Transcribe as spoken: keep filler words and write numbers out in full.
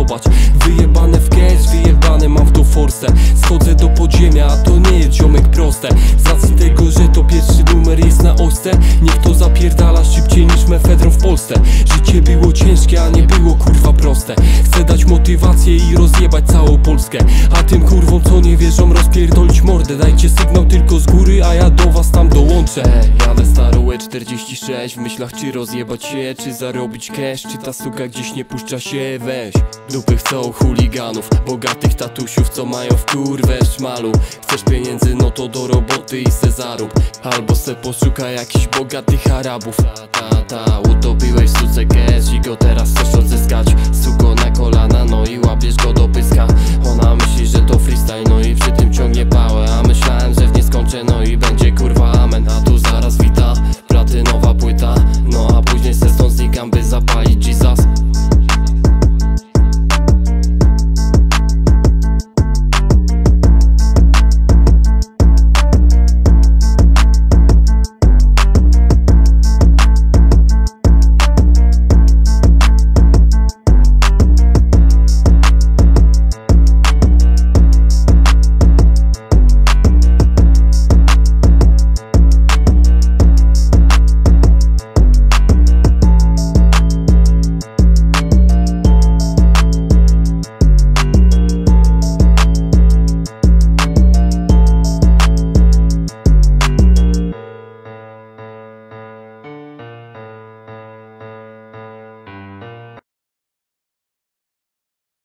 zobacz. Wyjebane w cash, wyjebane mam w to forsę. Schodzę do podziemia, a to nie jest ziomek proste. Z racji tego, że to pierwszy numer jest na ośce, niech to zapierdala szybciej niż mefedron w Polsce. Życie było ciężkie, a nie było kurwa proste. Chcę dać motywację i rozjebać całą Polskę. A tym kurwom co nie wierzą rozpierdolić mordę. Dajcie sygnał tylko z góry, a ja do was tam dołączę. Jadę starą E czterdzieści sześć w myślach, czy rozjebać się, czy zarobić cash, czy ta suka gdzieś nie puszcza się. Weź dupy chcą chuliganów, bogatych tatusiów, co mają w kurwę szmalu. Chcesz pieniędzy, no to do roboty i se zarób, albo se poszukaj jakichś bogatych Arabów. Ta, ta, ta, utopiłeś suce cash i go teraz